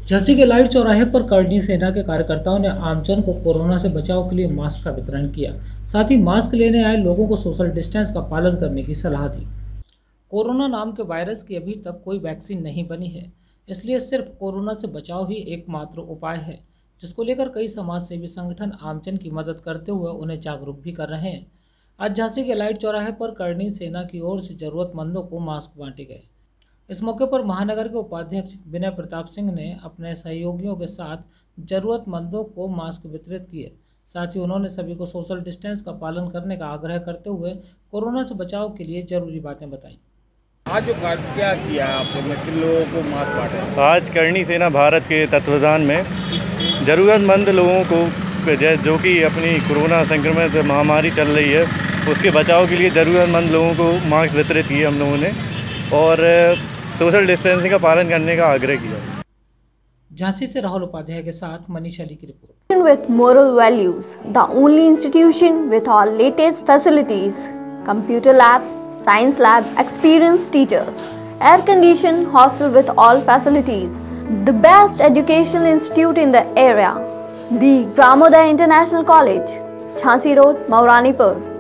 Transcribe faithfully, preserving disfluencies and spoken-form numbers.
झांसी के लाइट चौराहे पर करणी सेना के कार्यकर्ताओं ने आमजन को कोरोना से बचाव के लिए मास्क का वितरण किया। साथ ही मास्क लेने आए लोगों को सोशल डिस्टेंस का पालन करने की सलाह दी। कोरोना नाम के वायरस की अभी तक कोई वैक्सीन नहीं बनी है, इसलिए सिर्फ कोरोना से बचाव ही एकमात्र उपाय है, जिसको लेकर कई समाज सेवी संगठन आमजन की मदद करते हुए उन्हें जागरूक भी कर रहे हैं। आज झांसी के लाइट चौराहे पर करणी सेना की ओर से जरूरतमंदों को मास्क बांटे गए। इस मौके पर महानगर के उपाध्यक्ष विनय प्रताप सिंह ने अपने सहयोगियों के साथ जरूरतमंदों को मास्क वितरित किए। साथ ही उन्होंने सभी को सोशल डिस्टेंस का पालन करने का आग्रह करते हुए कोरोना से बचाव के लिए जरूरी बातें बताई। आज जो कार्य क्या किया आपने, किन लोगों को मास्क बांटे? आज करणी सेना भारत के तत्वावधान में ज़रूरतमंद लोगों को जो कि अपनी कोरोना संक्रमित महामारी चल रही है उसके बचाव के लिए ज़रूरतमंद लोगों को मास्क वितरित किए हम लोगों ने और सोशल डिस्टेंसिंग का पालन करने का आग्रह किया। झांसी से राहुल उपाध्याय के साथ मनीष अली की report. With moral values, the only institution with all latest facilities, computer lab, science lab, experienced teachers, air-conditioned hostel with all facilities, the best educational institute in the area, the Pramodaya International College, Jhansi Road, Mauranipur.